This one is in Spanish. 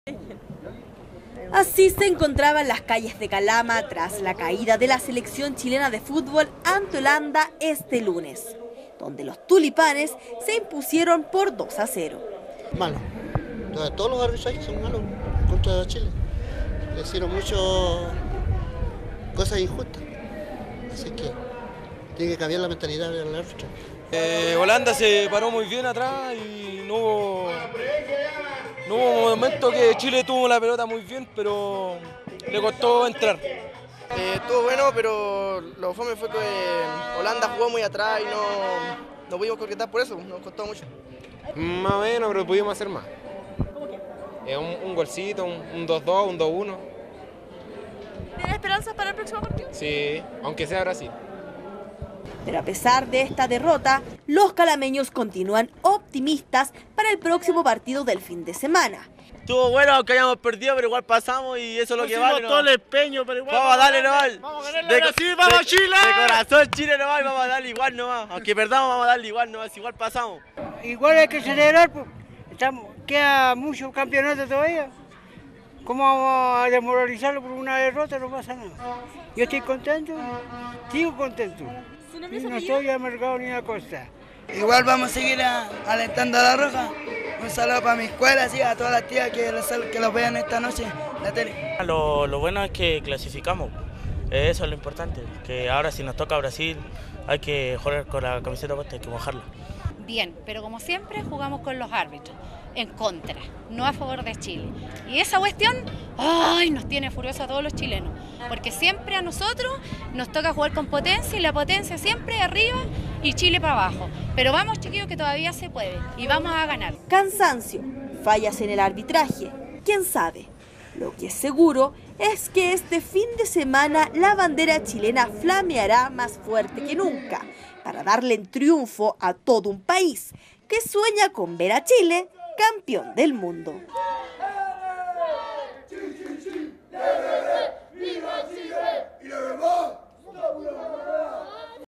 Así se encontraban las calles de Calama tras la caída de la selección chilena de fútbol ante Holanda este lunes, donde los tulipanes se impusieron por 2-0. Malo. Todos los arbitrajes son malos contra Chile. Le hicieron muchas cosas injustas. Así que tiene que cambiar la mentalidad del árbitro. Holanda se paró muy bien atrás y no hubo momento que Chile tuvo la pelota muy bien, pero le costó entrar. Estuvo bueno, pero lo fome fue que Holanda jugó muy atrás y no pudimos concretar por eso, nos costó mucho. Más o menos, pero pudimos hacer más. Un golcito, un 2-2, un 2-1. ¿Tienes esperanzas para el próximo partido? Sí, aunque sea Brasil. Pero a pesar de esta derrota, los calameños continúan optimistas para el próximo partido del fin de semana. Estuvo bueno aunque hayamos perdido, pero igual pasamos y eso es lo que vale. Todo el empeño, pero igual vamos a darle nomás. Vamos a ganarle Brasil, vamos Chile. De corazón Chile nomás y vamos a darle igual nomás. Aunque perdamos vamos a darle igual nomás, igual pasamos. Igual hay que celebrar, pues. Queda mucho campeonato todavía. ¿Cómo vamos a desmoralizarlo por una derrota? No pasa nada. Yo estoy contento, sigo contento. Y no estoy amargado ni a costa. Igual vamos a seguir alentando a la Roja. Un saludo para mi escuela, sí, a todas las tías que los vean esta noche en la tele. Lo bueno es que clasificamos, eso es lo importante, que ahora si nos toca Brasil hay que jugar con la camiseta puesta, hay que mojarla. Bien, pero como siempre jugamos con los árbitros, en contra, no a favor de Chile. Y esa cuestión, nos tiene furiosos a todos los chilenos, porque siempre a nosotros nos toca jugar con potencia y la potencia siempre arriba y Chile para abajo. Pero vamos, chiquillos, que todavía se puede y vamos a ganar. Cansancio, fallas en el arbitraje, quién sabe. Lo que es seguro es que este fin de semana la bandera chilena flameará más fuerte que nunca para darle el triunfo a todo un país que sueña con ver a Chile campeón del mundo.